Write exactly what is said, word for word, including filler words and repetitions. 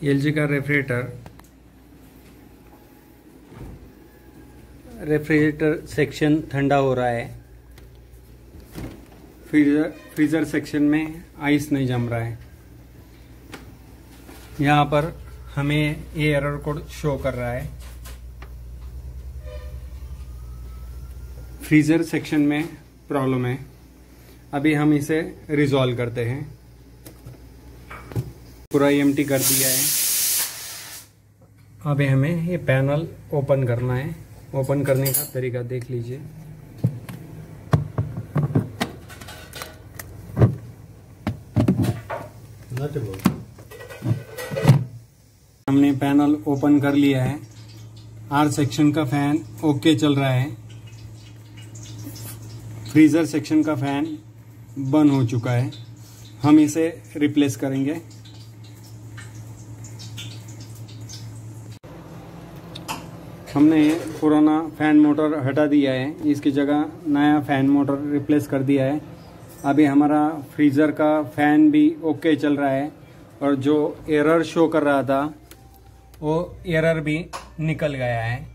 LG का refrigerator refrigerator section ठंडा हो रहा है। फ्रीजर फ्रीजर सेक्शन में आइस नहीं जम रहा है। यहाँ पर हमें ये एरर कोड शो कर रहा है। फ्रीजर सेक्शन में प्रॉब्लम है। अभी हम इसे रिजॉल्व करते हैं। पूरा एम्प्टी कर दिया है। अभी हमें ये पैनल ओपन करना है। ओपन करने का तरीका देख लीजिए। हमने पैनल ओपन कर लिया है। आर सेक्शन का फैन ओके चल रहा है। फ्रीजर सेक्शन का फैन बंद हो चुका है। हम इसे रिप्लेस करेंगे। हमने पुराना फैन मोटर हटा दिया है। इसकी जगह नया फैन मोटर रिप्लेस कर दिया है। अभी हमारा फ्रीज़र का फैन भी ओके चल रहा है और जो एरर शो कर रहा था वो एरर भी निकल गया है।